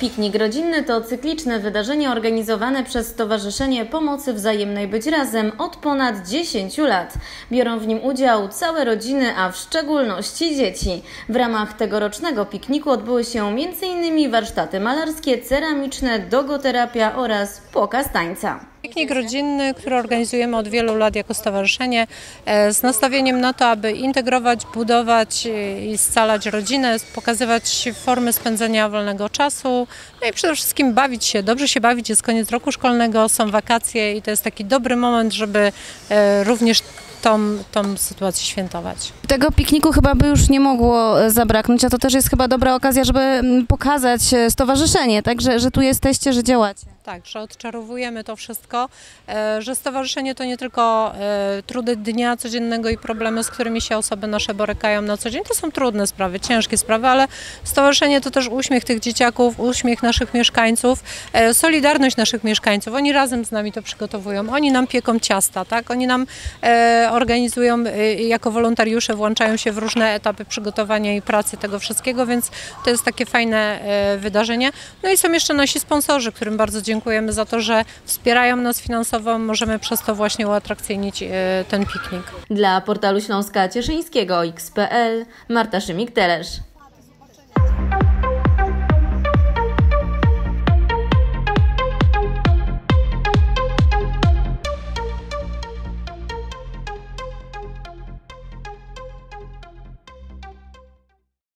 Piknik rodzinny to cykliczne wydarzenie organizowane przez Stowarzyszenie Pomocy Wzajemnej Być Razem od ponad 10 lat. Biorą w nim udział całe rodziny, a w szczególności dzieci. W ramach tegorocznego pikniku odbyły się m.in. warsztaty malarskie, ceramiczne, dogoterapia oraz pokaz tańca. Piknik rodzinny, który organizujemy od wielu lat jako stowarzyszenie z nastawieniem na to, aby integrować, budować i scalać rodzinę, pokazywać formy spędzenia wolnego czasu, no i przede wszystkim bawić się, dobrze się bawić. Jest koniec roku szkolnego, są wakacje i to jest taki dobry moment, żeby również tą sytuację świętować. Tego pikniku chyba by już nie mogło zabraknąć, a to też jest chyba dobra okazja, żeby pokazać stowarzyszenie, tak, że tu jesteście, że działacie. Tak, że odczarowujemy to wszystko, że stowarzyszenie to nie tylko trudy dnia codziennego i problemy, z którymi się osoby nasze borykają na co dzień. To są trudne sprawy, ciężkie sprawy, ale stowarzyszenie to też uśmiech tych dzieciaków, uśmiech naszych mieszkańców, solidarność naszych mieszkańców. Oni razem z nami to przygotowują, oni nam pieką ciasta, tak? Oni nam organizują jako wolontariusze, włączają się w różne etapy przygotowania i pracy tego wszystkiego, więc to jest takie fajne wydarzenie. No i są jeszcze nasi sponsorzy, którym bardzo dziękujemy za to, że wspierają nas finansowo, możemy przez to właśnie uatrakcyjnić ten piknik. Dla portalu Śląska Cieszyńskiego X.pl Marta Szymik-Telesz.